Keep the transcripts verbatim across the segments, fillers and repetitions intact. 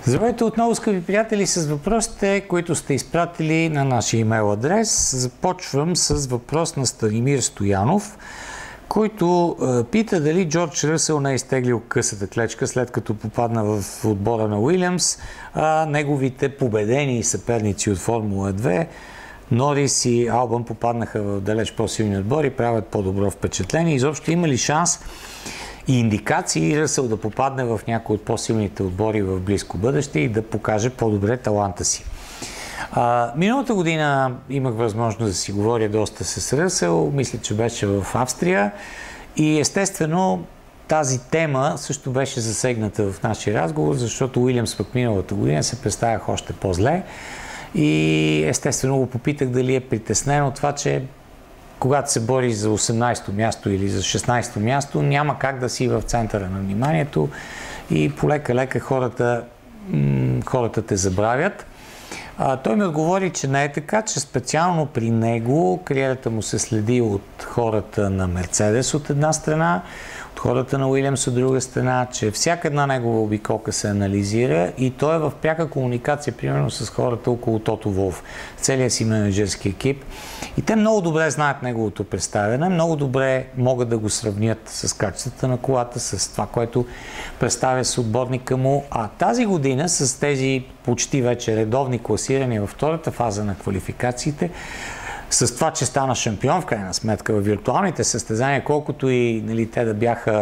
Здравейте отново, скъпи приятели, с въпросите, които сте изпратили на нашия имейл адрес. Започвам с въпрос на Станимир Стоянов, който е, пита дали Джордж Ръсъл не е изтеглил късата клечка, след като попадна в отбора на Уилямс, а неговите победени съперници от Формула две, Норис и Албън, попаднаха в далеч по-силни отбори, правят по-добро впечатление. Изобщо има ли шанс и индикации Ръсъл да попадне в някои от по-силните отбори в близко бъдеще и да покаже по-добре таланта си? А, миналата година имах възможност да си говоря доста с Ръсъл, мисля, че беше в Австрия и естествено тази тема също беше засегната в нашия разговор, защото Уилямс пък миналата година се представях още по-зле и естествено го попитах дали е притеснен от това, че когато се бори за осемнадесето място или за шестнадесето място, няма как да си в центъра на вниманието и полека-лека хората, хората те забравят. А, той ми отговори, че не е така, че специално при него кариерата му се следи от хората на Мерцедес от една страна, от хората на Уилямс от друга страна, че всяка една негова обиколка се анализира и той е в пряка комуникация, примерно с хората около Тото Волф, целият си менеджерски екип. И те много добре знаят неговото представяне, много добре могат да го сравнят с качествата на колата, с това, което представя с отборника му. А тази година с тези почти вече редовни класирания във втората фаза на квалификациите, с това, че стана шампион в крайна сметка в виртуалните състезания, колкото и нали, те да бяха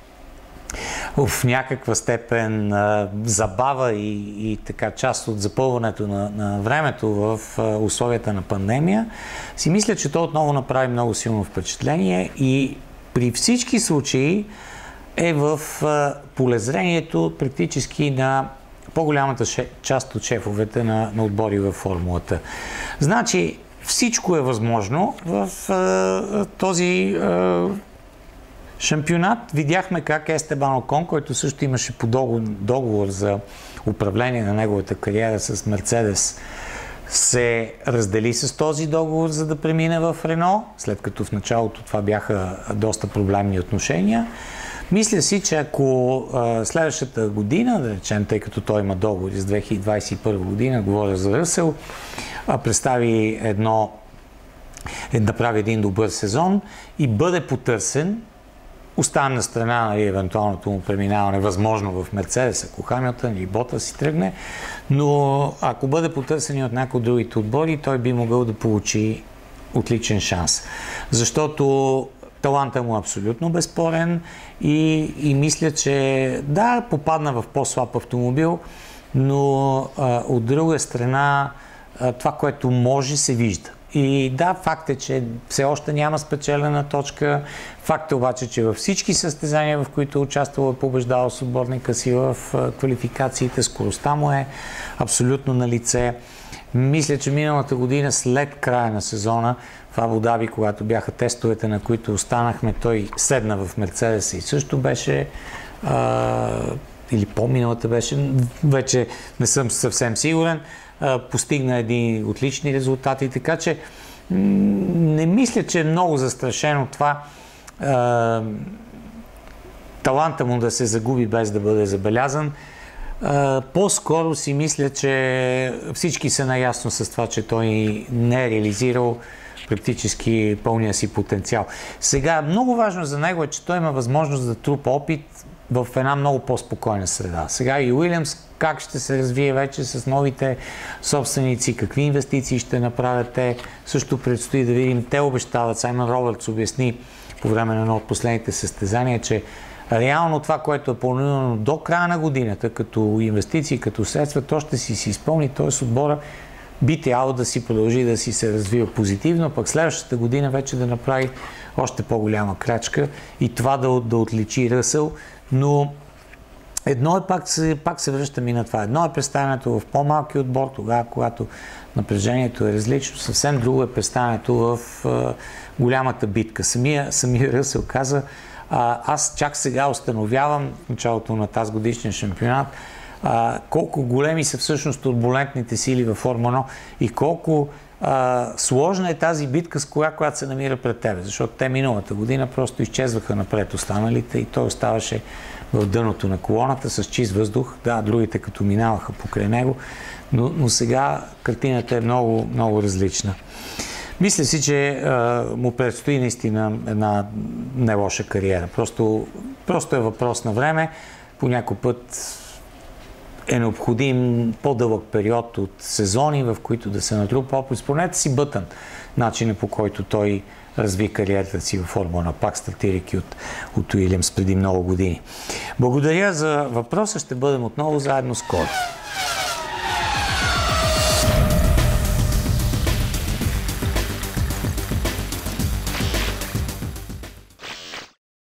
в някаква степен а, забава и, и така част от запълването на, на времето в а, условията на пандемия, си мисля, че то отново направи много силно впечатление и при всички случаи е в а, полезрението практически на по-голямата част от шефовете на, на отбори във формулата. Значи, всичко е възможно в а, този а, шампионат. Видяхме как Естебан Окон, който също имаше по договор, договор за управление на неговата кариера с Мерцедес, се раздели с този договор, за да премине в Рено, след като в началото това бяха доста проблемни отношения. Мисля си, че ако а, следващата година, да речем, тъй като той има договори с две хиляди двадесет и първа година, говоря за Ръсъл, а, представи едно, да прави един добър сезон и бъде потърсен, остане на страна нали, евентуалното му преминаване, възможно в Мерцедес, ако Хамилтън или Ботас си тръгне, но ако бъде потърсен от някои от другите отбори, той би могъл да получи отличен шанс. Защото талантът му е абсолютно безспорен и, и мисля, че да, попадна в по-слаб автомобил, но а, от друга страна а, това, което може, се вижда. И да, факт е, че все още няма спечелена точка. Факт е обаче, че във всички състезания, в които е участвал, е побеждал с отборника си в квалификациите, скоростта му е абсолютно на лице. Мисля, че миналата година, след края на сезона, в Абу Даби, когато бяха тестовете, на които останахме, той седна в Мерцедеса и също беше, а, или по-миналата беше, вече не съм съвсем сигурен, а, постигна едни отлични резултати, така че не мисля, че е много застрашено това а, таланта му да се загуби без да бъде забелязан. Uh, по-скоро си мисля, че всички са наясно с това, че той не е реализирал практически пълния си потенциал. Сега, много важно за него е, че той има възможност да трупа опит в една много по-спокойна среда. Сега и Уилямс как ще се развие вече с новите собственици, какви инвестиции ще направят те, също предстои да видим. Те обещават, Саймън Робъртс обясни по време на едно от последните състезания, че реално това, което е планирано до края на годината, като инвестиции, като средства, то ще си си изпълни, т.е. отбора би трябвало да си продължи да си се развива позитивно, пък следващата година вече да направи още по-голяма крачка и това да, да отличи Ръсъл, но едно е, пак се, пак се връщам и на това, едно е представянето в по-малки отбор, тогава, когато напрежението е различно, съвсем друго е представянето в а, голямата битка. Самия, самия Ръсъл каза, А, аз чак сега установявам в началото на тази годишния шампионат а, колко големи са всъщност турбулентните сили във Формула едно и колко а, сложна е тази битка с кола, която се намира пред тебе, защото те миналата година просто изчезваха напред останалите и той оставаше в дъното на колоната с чист въздух. Да, другите като минаваха покрай него, но, но сега картината е много, много различна. Мисля си, че а, му предстои наистина една не лоша кариера. Просто, просто е въпрос на време. По някой път е необходим по-дълъг период от сезони, в които да се натрупа опит. Спомнете си Бътън, начинът по който той разви кариерата си във Формула, пак стартирайки от, от Уилямс преди много години. Благодаря за въпроса. Ще бъдем отново заедно скоро.